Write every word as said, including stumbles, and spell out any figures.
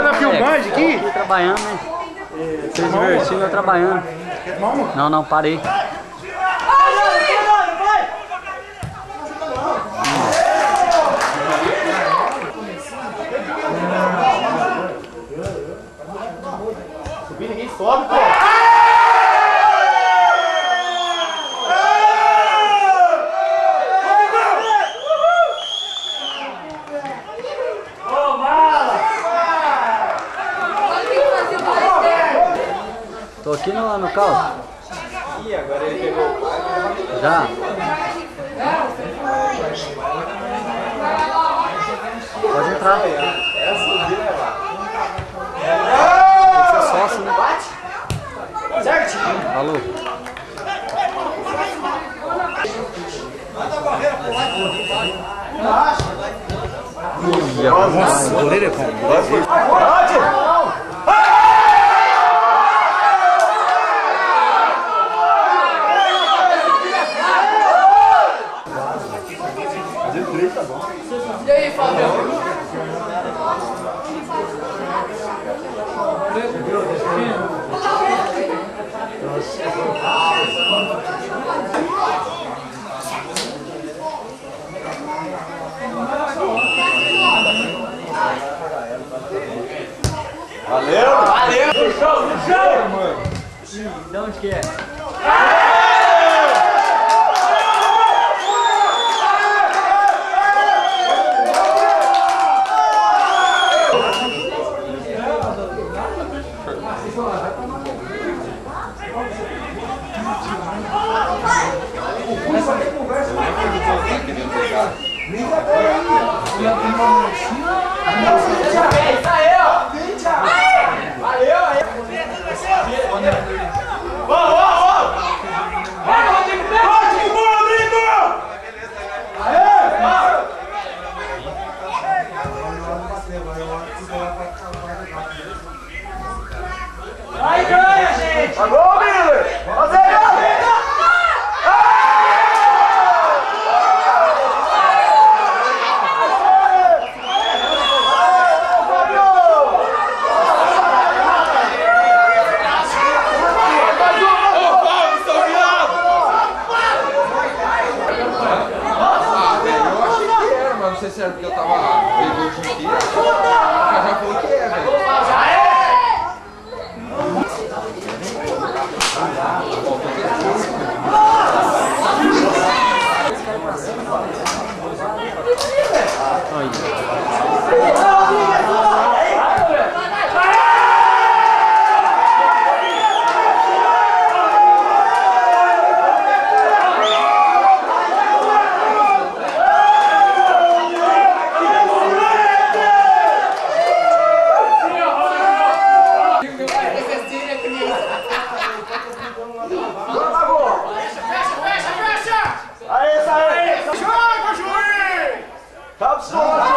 fazendo a filmagem aqui? Tô aqui trabalhando, né? Se divertindo, eu trabalhando. Não, não, parei. Subir, ninguém sobe, pô. Tô aqui no, no carro. Ih, agora ele pegou o pai. Já. Pode entrar. É subir, né, lá? Tem que ser sócio, né? Certinho. Falou. Manda a barreira pro lado. Nossa, o goleiro é bom. Pode! E aí, Fábio? Valeu! Valeu! No chão, no chão! De onde que é? Vai, ganha, gente! Agora, Miller! Fazer a não sei se era porque eu tava pegou o time inteiro. Já já falou que é, velho. Tá